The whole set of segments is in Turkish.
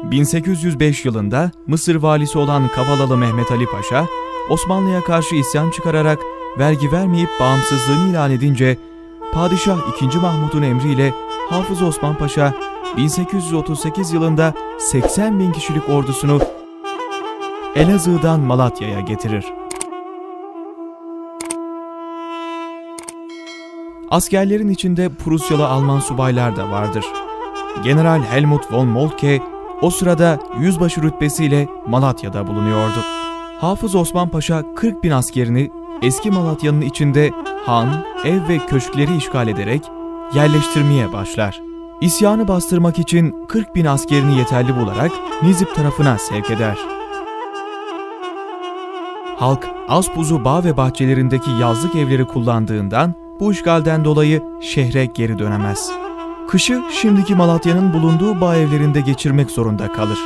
1805 yılında Mısır valisi olan Kavalalı Mehmet Ali Paşa, Osmanlı'ya karşı isyan çıkararak vergi vermeyip bağımsızlığını ilan edince, Padişah II. Mahmud'un emriyle Hafız Osman Paşa, 1838 yılında 80.000 kişilik ordusunu Elazığ'dan Malatya'ya getirir. Askerlerin içinde Prusyalı Alman subaylar da vardır. General Helmut von Moltke o sırada yüzbaşı rütbesiyle Malatya'da bulunuyordu. Hafız Osman Paşa 40.000 askerini eski Malatya'nın içinde han, ev ve köşkleri işgal ederek yerleştirmeye başlar. İsyanı bastırmak için 40.000 askerini yeterli bularak Nizip tarafına sevk eder. Halk Azpuzu bağ ve bahçelerindeki yazlık evleri kullandığından bu işgalden dolayı şehre geri dönemez. Kışı şimdiki Malatya'nın bulunduğu bağ evlerinde geçirmek zorunda kalır.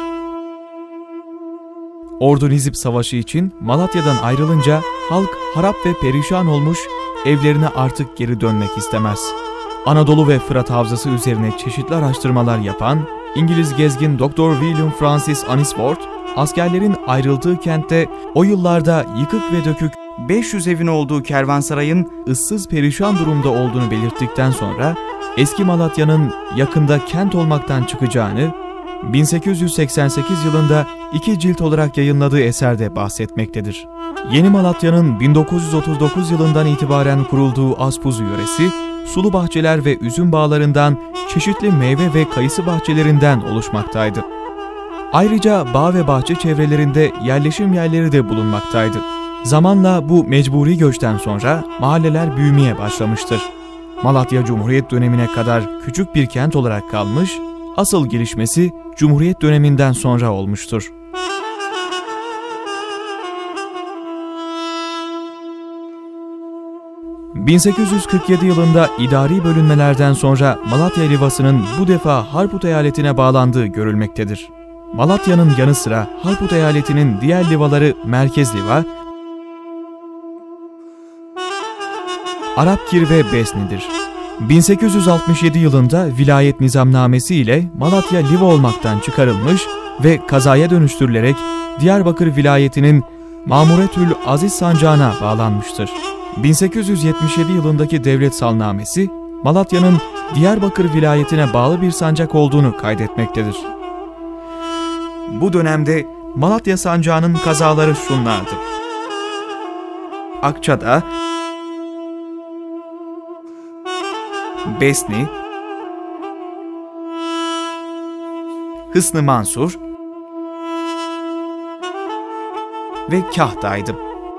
Ordu Nizip Savaşı için Malatya'dan ayrılınca halk harap ve perişan olmuş, evlerine artık geri dönmek istemez. Anadolu ve Fırat Havzası üzerine çeşitli araştırmalar yapan İngiliz gezgin Dr. William Francis Anisworth, askerlerin ayrıldığı kentte o yıllarda yıkık ve dökük 500 evin olduğu kervansarayın ıssız perişan durumda olduğunu belirttikten sonra eski Malatya'nın yakında kent olmaktan çıkacağını 1888 yılında 2 cilt olarak yayınladığı eserde bahsetmektedir. Yeni Malatya'nın 1939 yılından itibaren kurulduğu Azpuzu yöresi, sulu bahçeler ve üzüm bağlarından, çeşitli meyve ve kayısı bahçelerinden oluşmaktaydı. Ayrıca bağ ve bahçe çevrelerinde yerleşim yerleri de bulunmaktaydı. Zamanla bu mecburi göçten sonra mahalleler büyümeye başlamıştır. Malatya Cumhuriyet dönemine kadar küçük bir kent olarak kalmış, asıl gelişmesi Cumhuriyet döneminden sonra olmuştur. ...1847 yılında idari bölünmelerden sonra Malatya Livası'nın bu defa Harput eyaletine bağlandığı görülmektedir. Malatya'nın yanı sıra Harput eyaletinin diğer livaları Merkez Liva, Arapkir ve Besni'dir. 1867 yılında vilayet nizamnamesi ile Malatya Liva olmaktan çıkarılmış ve kazaya dönüştürülerek Diyarbakır vilayetinin Mamuretül Aziz sancağına bağlanmıştır. 1877 yılındaki devlet salnamesi, Malatya'nın Diyarbakır vilayetine bağlı bir sancak olduğunu kaydetmektedir. Bu dönemde Malatya sancağının kazaları şunlardı: Akçada, Besni, Hısn-ı Mansur ve Kaht'taydı.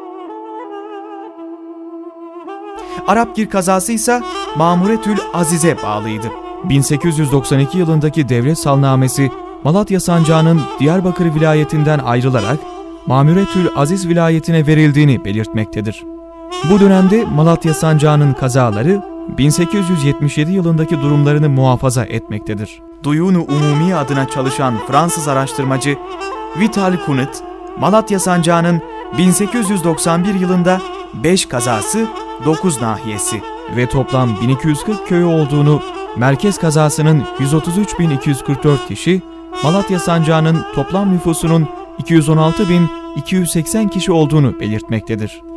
Arapgir kazası ise Mamuretül Aziz'e bağlıydı. 1892 yılındaki devlet salnamesi Malatya sancağının Diyarbakır vilayetinden ayrılarak Mamuretül Aziz vilayetine verildiğini belirtmektedir. Bu dönemde Malatya sancağının kazaları 1877 yılındaki durumlarını muhafaza etmektedir. Duyun-u Umumi adına çalışan Fransız araştırmacı Vital Kunut, Malatya sancağının 1891 yılında 5 kazası, 9 nahiyesi ve toplam 1240 köyü olduğunu, merkez kazasının 133.244 kişi, Malatya sancağının toplam nüfusunun 216.280 kişi olduğunu belirtmektedir.